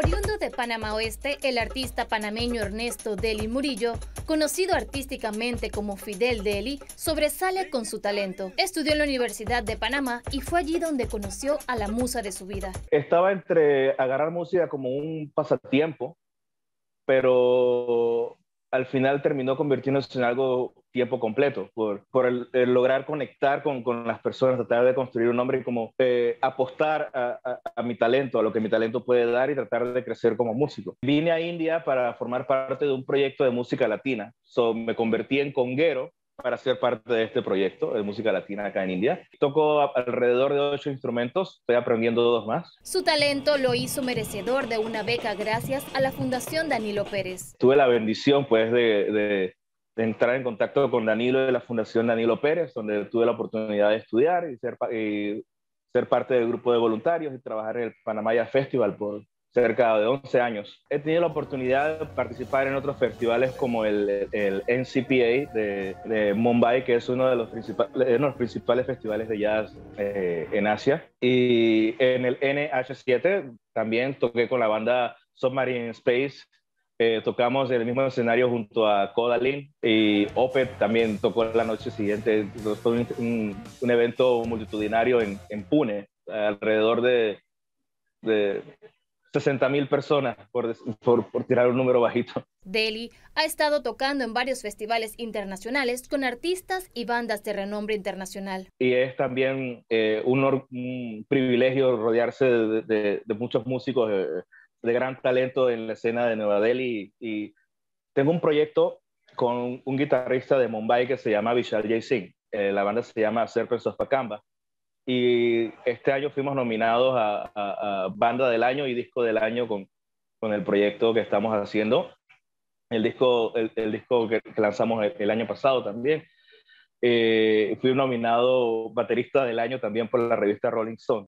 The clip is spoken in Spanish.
Oriundo de Panamá Oeste, el artista panameño Ernesto Deli Murillo, conocido artísticamente como Fidel Deli, sobresale con su talento. Estudió en la Universidad de Panamá y fue allí donde conoció a la musa de su vida. Estaba entre agarrar música como un pasatiempo, pero al final terminó convirtiéndose en algo tiempo completo, por el lograr conectar con las personas, tratar de construir un nombre y como apostar a mi talento, a lo que mi talento puede dar y tratar de crecer como músico. Vine a India para formar parte de un proyecto de música latina, me convertí en conguero para ser parte de este proyecto de música latina acá en India. Toco alrededor de 8 instrumentos, estoy aprendiendo 2 más. Su talento lo hizo merecedor de una beca gracias a la Fundación Danilo Pérez. Tuve la bendición pues de entrar en contacto con Danilo de la Fundación Danilo Pérez, donde tuve la oportunidad de estudiar y ser parte del grupo de voluntarios y trabajar en el Panamá Jazz Festival por cerca de 11 años. He tenido la oportunidad de participar en otros festivales como el NCPA de Mumbai, que es uno de los principales festivales de jazz en Asia. Y en el NH7 también toqué con la banda Submarine Space. Tocamos en el mismo escenario junto a Kodalin y Opeth también tocó la noche siguiente. Fue un evento multitudinario en Pune, alrededor de 60.000 personas, por tirar un número bajito. Deli ha estado tocando en varios festivales internacionales con artistas y bandas de renombre internacional. Y es también un privilegio rodearse de muchos músicos de gran talento en la escena de Nueva Delhi. Y tengo un proyecto con un guitarrista de Mumbai que se llama Vishal Jay Singh. La banda se llama Serpents of Pakamba. Y este año fuimos nominados a Banda del Año y Disco del Año con el proyecto que estamos haciendo. El disco que lanzamos el año pasado también. Fui nominado Baterista del Año también por la revista Rolling Stone.